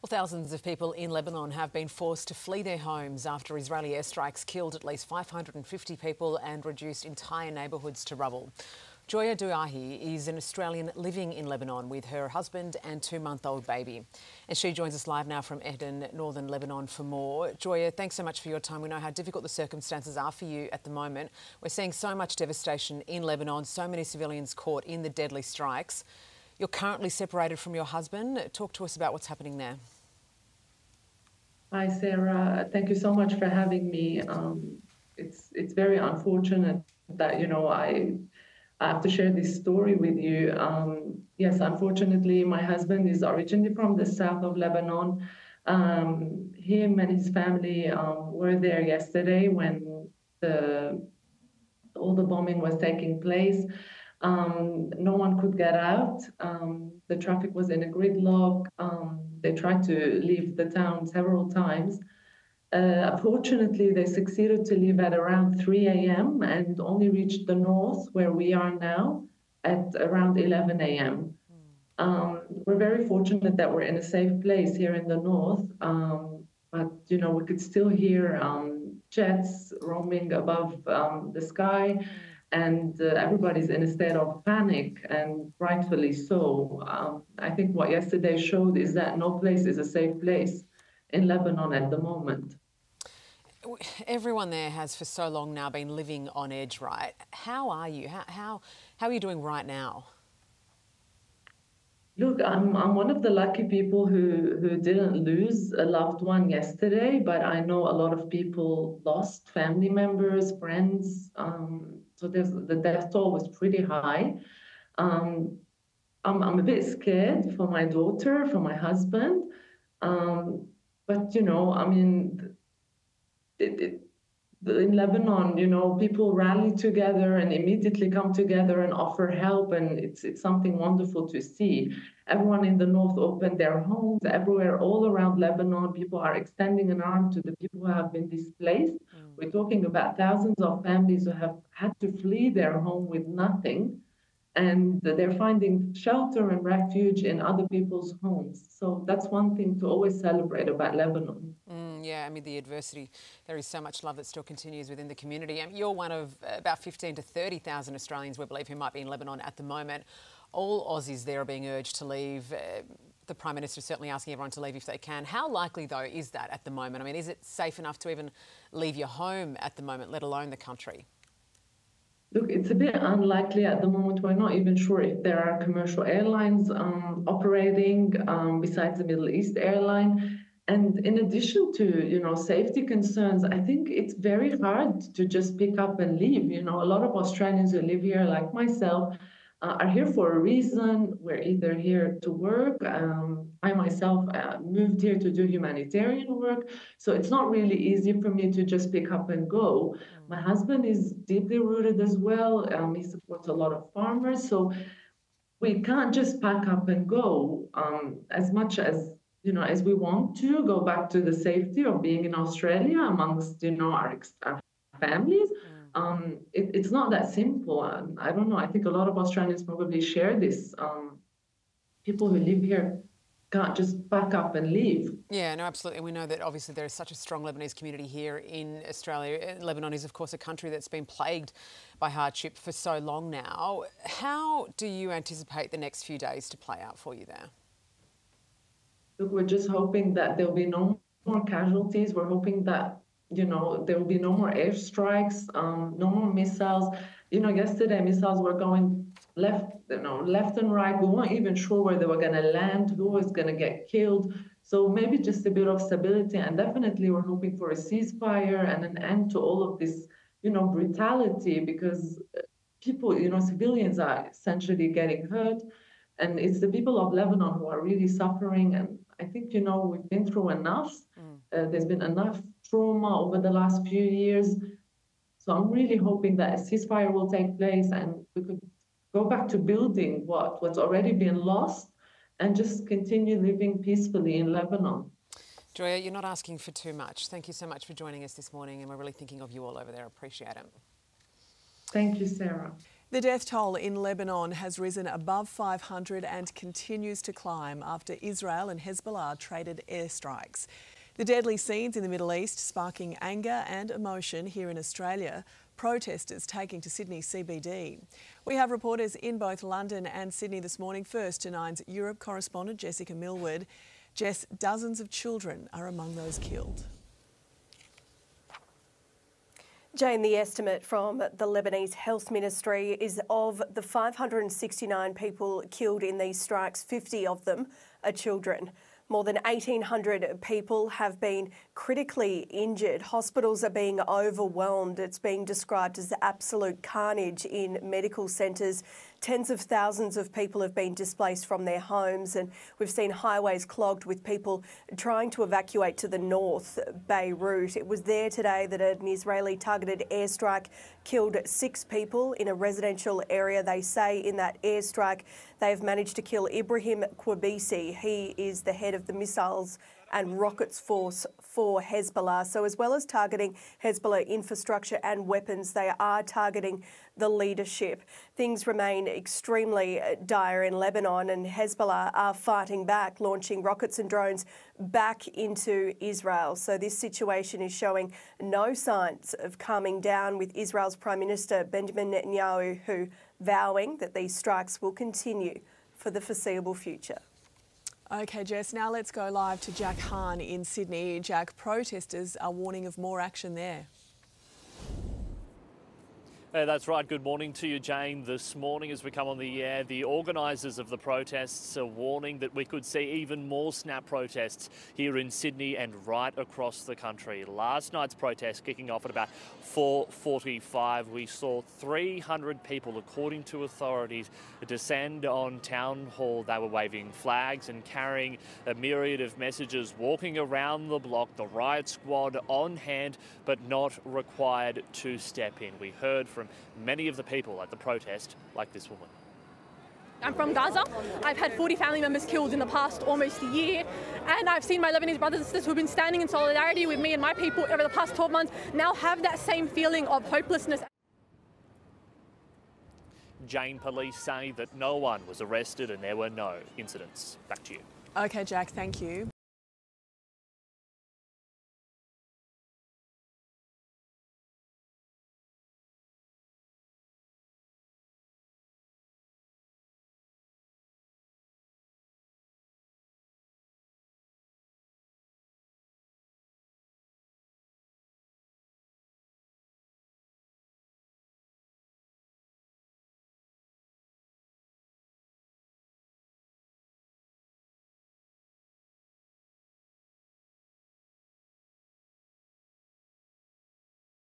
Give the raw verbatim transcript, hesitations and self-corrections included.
Well, thousands of people in Lebanon have been forced to flee their homes after Israeli airstrikes killed at least five hundred fifty people and reduced entire neighbourhoods to rubble. Joya Douahi is an Australian living in Lebanon with her husband and two-month-old baby. And she joins us live now from Eden, northern Lebanon, for more. Joya, thanks so much for your time. We know how difficult the circumstances are for you at the moment. We're seeing so much devastation in Lebanon, so many civilians caught in the deadly strikes. You're currently separated from your husband. Talk to us about what's happening there. Hi, Sarah. Thank you so much for having me. Um, it's it's very unfortunate that, you know, I, I have to share this story with you. Um, yes, unfortunately, my husband is originally from the south of Lebanon. Um, him and his family um, were there yesterday when the all the bombing was taking place. Um, no one could get out. Um, the traffic was in a gridlock. Um, they tried to leave the town several times. Uh, unfortunately, they succeeded to leave at around three a m and only reached the north, where we are now, at around eleven a m Um, we're very fortunate that we're in a safe place here in the north, um, but you know we could still hear um, jets roaming above um, the sky, and uh, everybody's in a state of panic, and rightfully so. Um, I think what yesterday showed is that no place is a safe place in Lebanon at the moment. Everyone there has for so long now been living on edge, right? How are you? How, how, how are you doing right now? Look, I'm I'm one of the lucky people who who didn't lose a loved one yesterday, but I know a lot of people lost family members, friends. Um, so there's, the death toll was pretty high. Um, I'm I'm a bit scared for my daughter, for my husband, um, but you know, I mean, it, it, in Lebanon, you know, people rally together and immediately come together and offer help, and it's it's something wonderful to see. Everyone in the north opened their homes. Everywhere, all around Lebanon, people are extending an arm to the people who have been displaced. Mm. We're talking about thousands of families who have had to flee their home with nothing, and they're finding shelter and refuge in other people's homes. So that's one thing to always celebrate about Lebanon. Mm, yeah, amid the adversity, there is so much love that still continues within the community. And you're one of about fifteen to thirty thousand Australians, we believe, who might be in Lebanon at the moment. All Aussies there are being urged to leave. Uh, the Prime Minister is certainly asking everyone to leave if they can. How likely, though, is that at the moment? I mean, is it safe enough to even leave your home at the moment, let alone the country? Look, it's a bit unlikely at the moment. We're not even sure if there are commercial airlines um, operating um, besides the Middle East airline. And in addition to, you know, safety concerns, I think it's very hard to just pick up and leave. You know, a lot of Australians who live here, like myself, uh, are here for a reason. We're either here to work. Um, I myself uh, moved here to do humanitarian work. So it's not really easy for me to just pick up and go. My husband is deeply rooted as well. Um, he supports a lot of farmers. So we can't just pack up and go um, as much as, you know, as we want to go back to the safety of being in Australia amongst, you know, our, our families. Um, it, it's not that simple. Um, I don't know. I think a lot of Australians probably share this. Um, people who live here can't just pack up and leave. Yeah, no, absolutely. We know that obviously there is such a strong Lebanese community here in Australia. Lebanon is, of course, a country that's been plagued by hardship for so long now. How do you anticipate the next few days to play out for you there? Look, we're just hoping that there'll be no more casualties. We're hoping that, you know, there will be no more airstrikes, um, no more missiles. You know, yesterday missiles were going left, you know, left and right. We weren't even sure where they were going to land, who was going to get killed. So maybe just a bit of stability, and definitely we're hoping for a ceasefire and an end to all of this, you know, brutality, because people, you know, civilians are essentially getting hurt, and it's the people of Lebanon who are really suffering. And I think, you know, we've been through enough. Mm. Uh, there's been enough trauma over the last few years. So I'm really hoping that a ceasefire will take place and we could go back to building what, what's already been lost and just continue living peacefully in Lebanon. Joya, you're not asking for too much. Thank you so much for joining us this morning, and we're really thinking of you all over there. Appreciate it. Thank you, Sarah. The death toll in Lebanon has risen above five hundred and continues to climb after Israel and Hezbollah traded airstrikes. The deadly scenes in the Middle East sparking anger and emotion here in Australia, protesters taking to Sydney C B D. We have reporters in both London and Sydney this morning. First to Nine's Europe correspondent Jessica Millward. Jess, dozens of children are among those killed. Jane, the estimate from the Lebanese Health Ministry is of the five hundred sixty-nine people killed in these strikes, fifty of them are children. More than eighteen hundred people have been critically injured. Hospitals are being overwhelmed. It's being described as absolute carnage in medical centres. Tens of thousands of people have been displaced from their homes, and we've seen highways clogged with people trying to evacuate to the north, Beirut. It was there today that an Israeli targeted airstrike killed six people in a residential area. They say in that airstrike they've managed to kill Ibrahim Qubaisi. He is the head of the missiles and rockets force for Hezbollah. So as well as targeting Hezbollah infrastructure and weapons, they are targeting the leadership. Things remain extremely dire in Lebanon, and Hezbollah are fighting back, launching rockets and drones back into Israel. So this situation is showing no signs of calming down, with Israel's Prime Minister Benjamin Netanyahu who vowing that these strikes will continue for the foreseeable future. OK, Jess, now let's go live to Jack Hahn in Sydney. Jack, protesters are warning of more action there. Uh, that's right. Good morning to you, Jane. This morning as we come on the air, the organisers of the protests are warning that we could see even more snap protests here in Sydney and right across the country. Last night's protest kicking off at about four forty-five. We saw three hundred people, according to authorities, descend on Town Hall. They were waving flags and carrying a myriad of messages, walking around the block, the riot squad on hand, but not required to step in. We heard from many of the people at the protest, like this woman. I'm from Gaza. I've had forty family members killed in the past almost a year, and I've seen my Lebanese brothers and sisters who've been standing in solidarity with me and my people over the past twelve months now have that same feeling of hopelessness. Jane, police say that no one was arrested and there were no incidents. Back to you. OK, Jack, thank you.